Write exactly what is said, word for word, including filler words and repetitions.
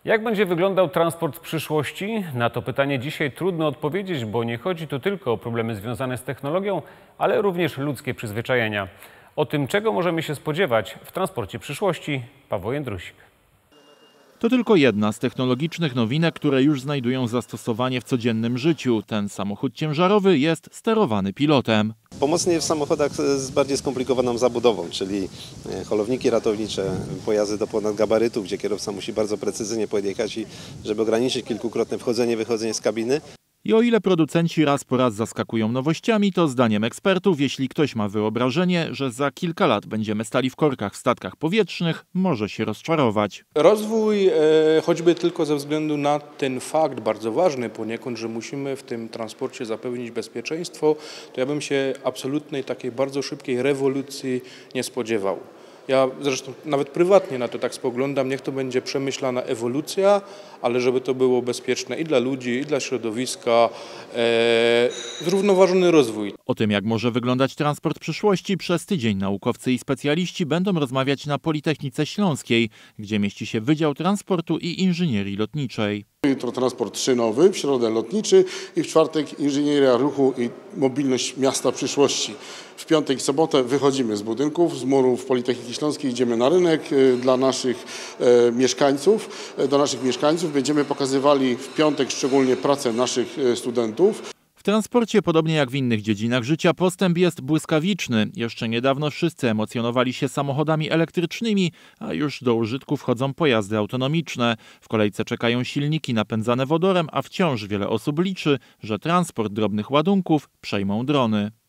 Jak będzie wyglądał transport w przyszłości? Na to pytanie dzisiaj trudno odpowiedzieć, bo nie chodzi tu tylko o problemy związane z technologią, ale również ludzkie przyzwyczajenia. O tym, czego możemy się spodziewać w transporcie przyszłości, Paweł Jędrusik. To tylko jedna z technologicznych nowinek, które już znajdują zastosowanie w codziennym życiu. Ten samochód ciężarowy jest sterowany pilotem. Pomocny jest w samochodach z bardziej skomplikowaną zabudową, czyli holowniki ratownicze, pojazdy do ponadgabarytu, gdzie kierowca musi bardzo precyzyjnie podjechać, i żeby ograniczyć kilkukrotne wchodzenie, wychodzenie z kabiny. I o ile producenci raz po raz zaskakują nowościami, to zdaniem ekspertów, jeśli ktoś ma wyobrażenie, że za kilka lat będziemy stali w korkach w statkach powietrznych, może się rozczarować. Rozwój e, choćby tylko ze względu na ten fakt bardzo ważny poniekąd, że musimy w tym transporcie zapewnić bezpieczeństwo, to ja bym się absolutnej takiej bardzo szybkiej rewolucji nie spodziewał. Ja zresztą nawet prywatnie na to tak spoglądam, niech to będzie przemyślana ewolucja, ale żeby to było bezpieczne i dla ludzi, i dla środowiska, e, zrównoważony rozwój. O tym, jak może wyglądać transport przyszłości, przez tydzień naukowcy i specjaliści będą rozmawiać na Politechnice Śląskiej, gdzie mieści się Wydział Transportu i Inżynierii Lotniczej. Jutro transport szynowy, w środę lotniczy i w czwartek inżynieria ruchu i mobilność miasta przyszłości. W piątek i sobotę wychodzimy z budynków, z murów Politechniki Śląskiej, idziemy na rynek dla naszych e, mieszkańców, do naszych mieszkańców. Będziemy pokazywali w piątek szczególnie pracę naszych studentów. W transporcie, podobnie jak w innych dziedzinach życia, postęp jest błyskawiczny. Jeszcze niedawno wszyscy emocjonowali się samochodami elektrycznymi, a już do użytku wchodzą pojazdy autonomiczne. W kolejce czekają silniki napędzane wodorem, a wciąż wiele osób liczy, że transport drobnych ładunków przejmą drony.